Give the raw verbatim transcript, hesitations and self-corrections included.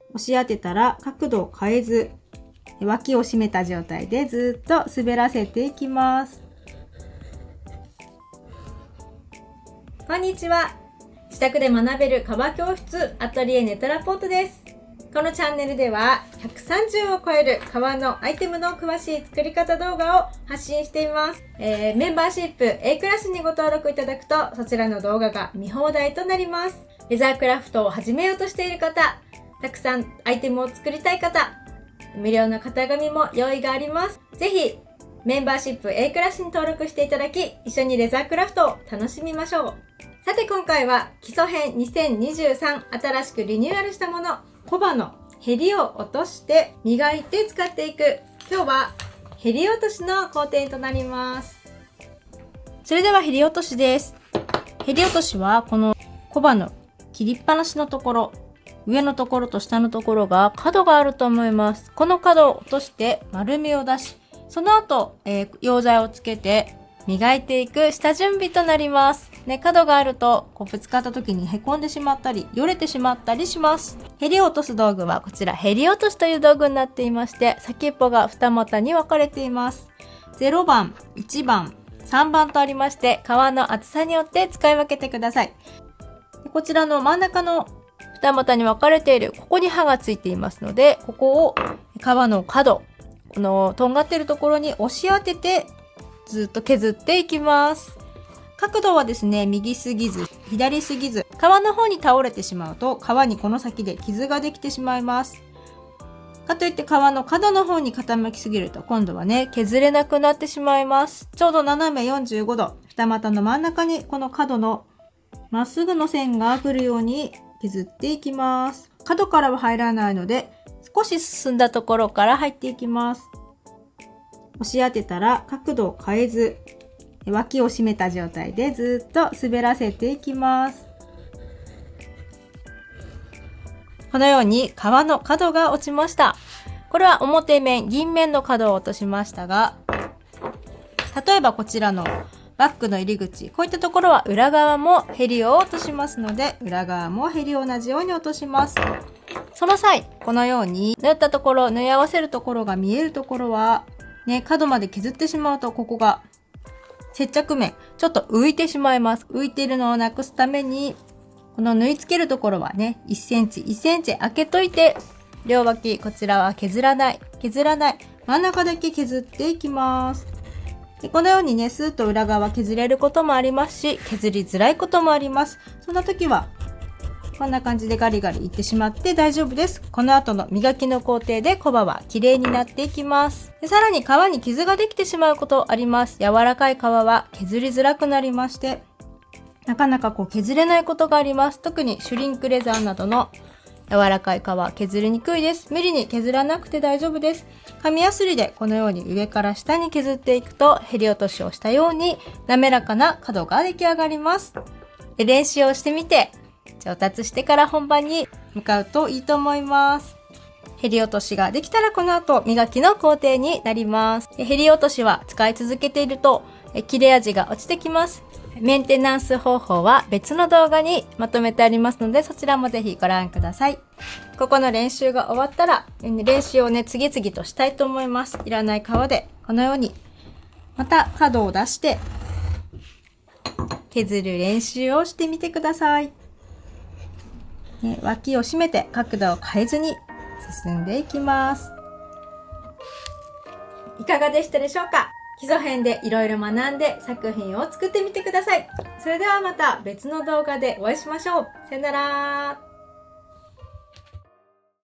押し当てたら角度を変えず、脇を締めた状態でずっと滑らせていきます。こんにちは。自宅で学べる革教室アトリエネトラポートです。このチャンネルではひゃくさんじゅうを超える革のアイテムの詳しい作り方動画を発信しています。えー、メンバーシップ A クラスにご登録いただくとそちらの動画が見放題となります。レザークラフトを始めようとしている方、たくさんアイテムを作りたい方、無料の型紙も用意があります。ぜひメンバーシップ A クラスに登録していただき、一緒にレザークラフトを楽しみましょう。さて今回は基礎編にせんにじゅうさん、新しくリニューアルしたもの、コバのヘリを落として磨いて使っていく。今日はヘリ落としの工程となります。それではヘリ落としです。ヘリ落としはこのコバの切りっぱなしのところ、上のところと下のところが角があると思います。この角を落として丸みを出し、その後、えー、溶剤をつけて磨いていく下準備となります。ね、角があるとこうぶつかった時にへこんでしまったり、よれてしまったりします。ヘリを落とす道具はこちらヘリ落としという道具になっていまして、先っぽが二股に分かれています。ゼロばん、いちばん、さんばんとありまして、革の厚さによって使い分けてください。こちらの真ん中の二股に分かれている、ここに刃がついていますので、ここを革の角、このとんがっているところに押し当ててずっと削っていきます。角度はですね、右すぎず、左すぎず、皮の方に倒れてしまうと、皮にこの先で傷ができてしまいます。かといって皮の角の方に傾きすぎると、今度はね、削れなくなってしまいます。ちょうど斜めよんじゅうごど、二股の真ん中にこの角のまっすぐの線が来るように削っていきます。角からは入らないので、少し進んだところから入っていきます。押し当てたら角度を変えず、脇を締めた状態でずっと滑らせていきます。このように皮の角が落ちました。これは表面、銀面の角を落としましたが、例えばこちらのバッグの入り口、こういったところは裏側もヘリを落としますので、裏側もヘリを同じように落とします。その際、このように縫ったところ、縫い合わせるところが見えるところは、ね、角まで削ってしまうとここが接着面、ちょっと浮いてしまいます。浮いているのをなくすために、この縫い付けるところはね、いっセンチ、いっセンチ開けといて、両脇、こちらは削らない、削らない、真ん中だけ削っていきます。でこのようにね、スーッと裏側削れることもありますし、削りづらいこともあります。そんな時は、こんな感じでガリガリいってしまって大丈夫です。この後の磨きの工程でコバは綺麗になっていきます。でさらに皮に傷ができてしまうことあります。柔らかい皮は削りづらくなりまして、なかなかこう削れないことがあります。特にシュリンクレザーなどの柔らかい皮、削りにくいです。無理に削らなくて大丈夫です。紙やすりでこのように上から下に削っていくと、ヘリ落としをしたように滑らかな角が出来上がります。で練習をしてみて、上達してから本番に向かうといいと思います。ヘリ落としができたらこの後磨きの工程になります。ヘリ落としは使い続けていると切れ味が落ちてきます。メンテナンス方法は別の動画にまとめてありますので、そちらもぜひご覧ください。ここの練習が終わったら練習をね、次々としたいと思います。いらない皮でこのようにまた角を出して削る練習をしてみてください。ね、脇を締めて角度を変えずに進んでいきます。いかがでしたでしょうか？基礎編でいろいろ学んで作品を作ってみてください。それではまた別の動画でお会いしましょう。さよなら。